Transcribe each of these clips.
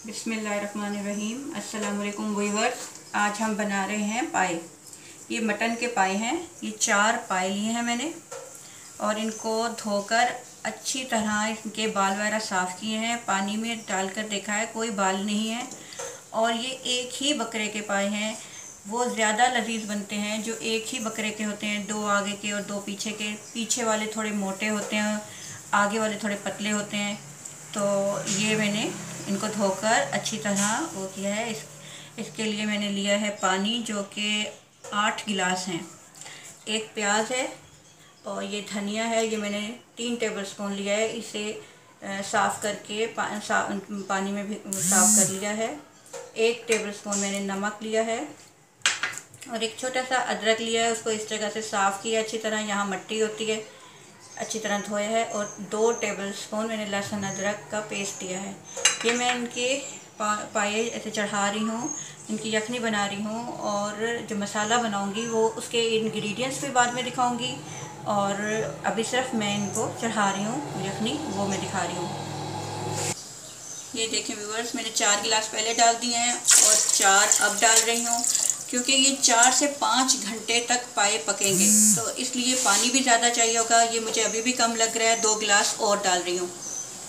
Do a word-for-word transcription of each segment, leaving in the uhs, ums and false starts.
बिस्मिल्लाहिर्रहमानिर्रहीम। अस्सलाम वालेकुम व्यूअर्स। आज हम बना रहे हैं पाए। ये मटन के पाए हैं। ये चार पाए लिए हैं मैंने और इनको धोकर अच्छी तरह इनके बाल वगैरह साफ़ किए हैं। पानी में डालकर देखा है, कोई बाल नहीं है। और ये एक ही बकरे के पाए हैं। वो ज़्यादा लजीज बनते हैं जो एक ही बकरे के होते हैं, दो आगे के और दो पीछे के। पीछे वाले थोड़े मोटे होते हैं, आगे वाले थोड़े पतले होते हैं। तो ये मैंने इनको धोकर अच्छी तरह वो किया है। इस इसके लिए मैंने लिया है पानी, जो कि आठ गिलास हैं। एक प्याज है और ये धनिया है, ये मैंने तीन टेबलस्पून लिया है। इसे साफ़ करके पा, सा, पानी में भी साफ़ कर लिया है। एक टेबलस्पून मैंने नमक लिया है और एक छोटा सा अदरक लिया है। उसको इस जगह से साफ़ किया अच्छी तरह, यहाँ मिट्टी होती है, अच्छी तरह धोया है। और दो टेबलस्पून मैंने लहसुन अदरक का पेस्ट दिया है। ये मैं इनके पा, पाए ऐसे चढ़ा रही हूँ, इनकी यखनी बना रही हूँ। और जो मसाला बनाऊँगी वो उसके इंग्रेडिएंट्स भी बाद में दिखाऊँगी, और अभी सिर्फ मैं इनको चढ़ा रही हूँ यखनी, वो मैं दिखा रही हूँ। ये देखें व्यूअर्स, मैंने चार गिलास पहले डाल दिए हैं और चार अब डाल रही हूँ, क्योंकि ये चार से पाँच घंटे तक पाए पकेंगे, तो इसलिए पानी भी ज़्यादा चाहिए होगा। ये मुझे अभी भी कम लग रहा है, दो गिलास और डाल रही हूँ।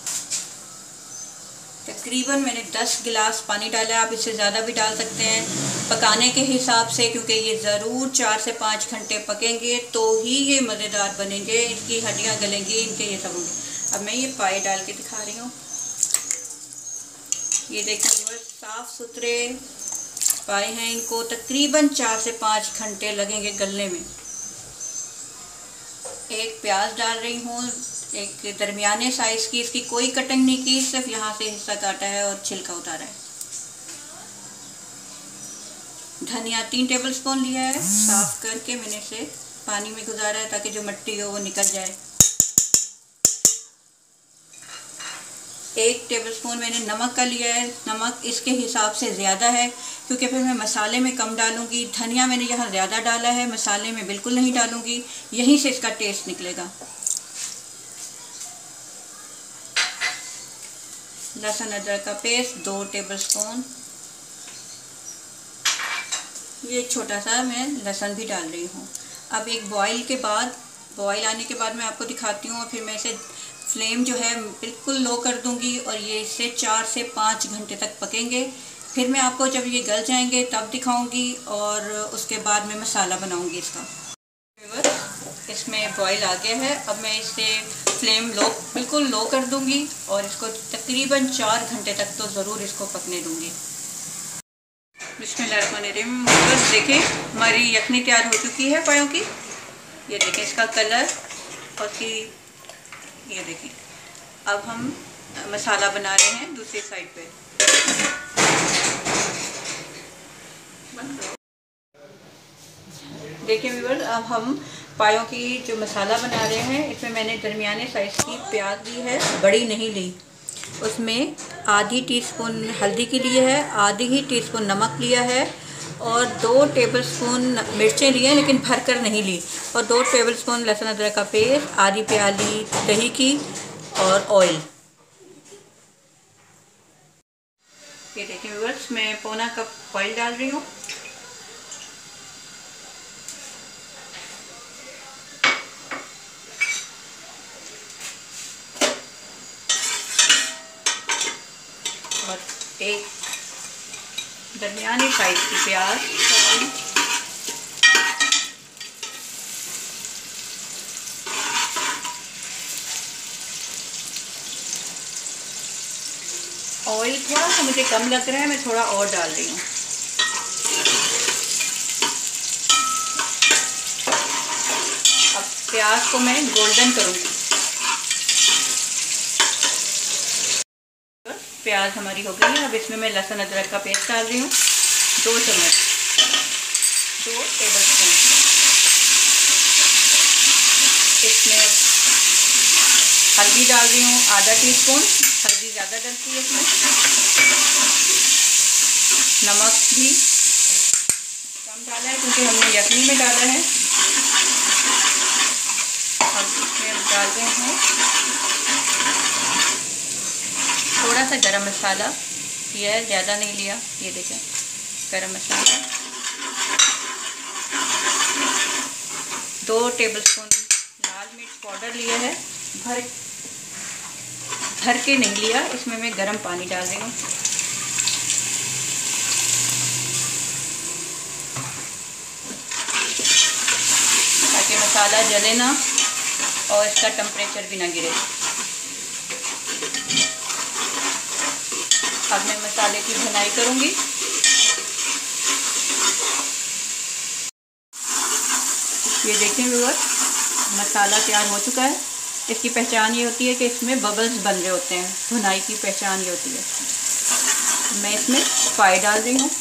तकरीबन मैंने दस गिलास पानी डाला है। आप इससे ज़्यादा भी डाल सकते हैं पकाने के हिसाब से, क्योंकि ये ज़रूर चार से पाँच घंटे पकेंगे तो ही ये मज़ेदार बनेंगे, इनकी हड्डियाँ गलेंगी, इनके ये सब होंगे। अब मैं ये पाए डाल के दिखा रही हूँ। ये देखिए साफ़ सुथरे पाए हैं, इनको तकरीबन चार से पाँच घंटे लगेंगे गलने में। एक प्याज डाल रही हूँ, एक दरमियाने साइज़ की, इसकी कोई कटिंग नहीं की, सिर्फ यहाँ से हिस्सा काटा है और छिलका उतारा है। धनिया तीन टेबलस्पून लिया है, साफ़ करके मैंने इसे पानी में गुजारा है ताकि जो मिट्टी हो वो निकल जाए। एक टेबलस्पून मैंने नमक का लिया है। नमक इसके हिसाब से ज़्यादा है, क्योंकि फिर मैं मसाले में कम डालूँगी। धनिया मैंने यहाँ ज़्यादा डाला है, मसाले में बिल्कुल नहीं डालूँगी, यहीं से इसका टेस्ट निकलेगा। लहसुन अदरक का पेस्ट दो टेबलस्पून। ये छोटा सा मैं लहसुन भी डाल रही हूँ। अब एक बॉईल के बाद, बॉईल आने के बाद मैं आपको दिखाती हूँ, और फिर मैं इसे फ्लेम जो है बिल्कुल लो कर दूंगी और ये इससे चार से पाँच घंटे तक पकेंगे। फिर मैं आपको जब ये गल जाएंगे तब दिखाऊंगी, और उसके बाद मैं मसाला बनाऊंगी इसका। इसमें बॉईल आ गया है। अब मैं इसे फ्लेम लो बिल्कुल लो कर दूंगी और इसको तकरीबन चार घंटे तक तो ज़रूर इसको पकने दूंगी। बिस्मिल्लाहिर्रहमानिर्रहीम। बस देखें, हमारी यखनी तैयार हो चुकी है पायों की। ये देखें इसका कलर और की, ये देखिए। अब हम मसाला बना रहे हैं दूसरी साइड पे। देखिए व्यूअर्स, अब हम पायों की जो मसाला बना रहे हैं, इसमें मैंने दरमियाने साइज़ की प्याज ली है, बड़ी नहीं ली। उसमें आधी टीस्पून हल्दी की ली है, आधी ही टीस्पून नमक लिया है, और दो टेबलस्पून मिर्चें लिए हैं लेकिन भरकर नहीं ली, और दो टेबलस्पून लहसुन अदरक का पेस्ट, आधी प्याली दही की, और ऑयल। ये देखिए व्यूअर्स, मैं पौना कप ऑयल डाल रही हूँ। और एक दरमियानी साइज की प्याज। ऑयल थोड़ा सा मुझे कम लग रहा है, मैं थोड़ा और डाल रही हूँ। अब प्याज को मैं गोल्डन करूँगी। प्याज हमारी हो गई है। अब इसमें मैं लहसुन अदरक का पेस्ट डाल रही हूँ, दो चम्मच, दो टेबलस्पून। इसमें हल्दी डाल रही हूँ, आधा टीस्पून, हल्दी ज़्यादा डलती है इसमें। नमक भी कम डाला है क्योंकि हमने यखनी में डाला है। अब इसमें हम डाल रहे हैं थोड़ा सा गरम मसाला, ये है, ज़्यादा नहीं लिया। ये देखें गरम मसाला, दो टेबलस्पून लाल मिर्च पाउडर लिया है, भर भर के नहीं लिया। इसमें मैं गरम पानी डाल रही हूँ। ताकि मसाला जले ना और इसका टेम्परेचर भी ना गिरे। अब मैं मसाले की भुनाई करूँगी। ये देखें व्यूअर्स, मसाला तैयार हो चुका है। इसकी पहचान ये होती है कि इसमें बबल्स बन रहे होते हैं। भुनाई की पहचान ये होती है। मैं इसमें पाई डाल रही हूँ।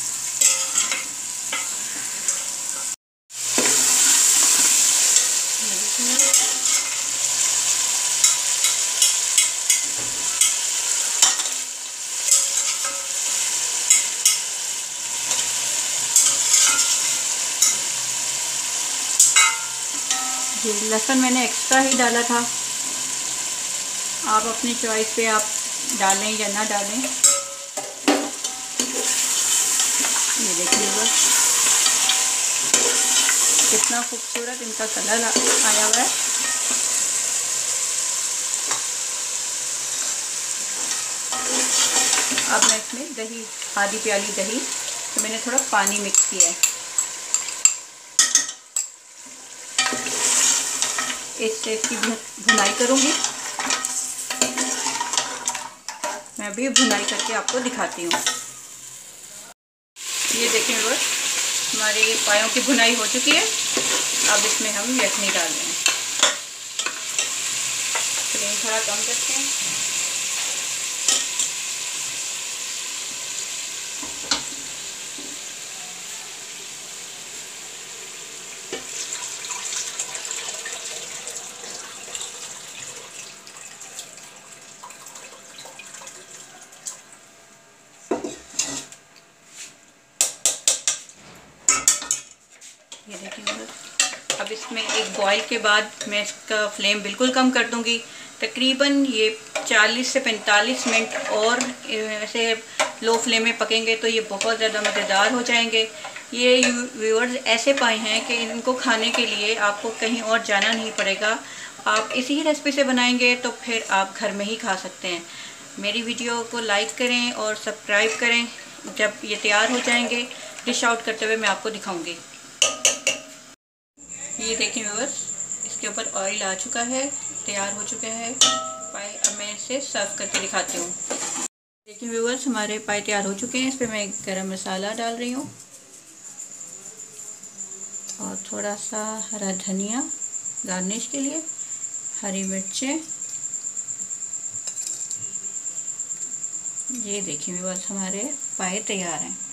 जी, लहसुन मैंने एक्स्ट्रा ही डाला था। आप अपनी चॉइस पे आप डालें या ना डालें। ये देखिए बस कितना खूबसूरत इनका कलर आया हुआ है। अब मैं इसमें दही, आधी प्याली दही, तो मैंने थोड़ा पानी मिक्स किया है। इससे इसकी भुनाई करूँगी। मैं भी भुनाई करके आपको दिखाती हूँ। ये देखें बस हमारी पायों की भुनाई हो चुकी है। अब इसमें हम यखनी डाल दें। फ्लेम थोड़ा कम करते हैं। ये देखिए बस अब इसमें एक बॉईल के बाद मैं इसका फ्लेम बिल्कुल कम कर दूंगी। तकरीबन ये चालीस से पैंतालीस मिनट और ऐसे लो फ्लेम में पकेंगे तो ये बहुत ज़्यादा मज़ेदार हो जाएंगे। ये व्यूअर्स ऐसे पाए हैं कि इनको खाने के लिए आपको कहीं और जाना नहीं पड़ेगा। आप इसी ही रेसिपी से बनाएंगे तो फिर आप घर में ही खा सकते हैं। मेरी वीडियो को लाइक करें और सब्सक्राइब करें। जब ये तैयार हो जाएंगे डिश आउट करते हुए मैं आपको दिखाऊंगी। ये देखें व्यूअर्स, इसके ऊपर ऑयल आ चुका है, तैयार हो चुका है पाए। अब मैं इसे सर्व करके दिखाती हूँ। देखिए व्यूअर्स, हमारे पाए तैयार हो चुके हैं। इस पर मैं गरम मसाला डाल रही हूँ और थोड़ा सा हरा धनिया गार्निश के लिए, हरी मिर्चें। ये देखिए व्यूअर्स, हमारे पाए तैयार हैं।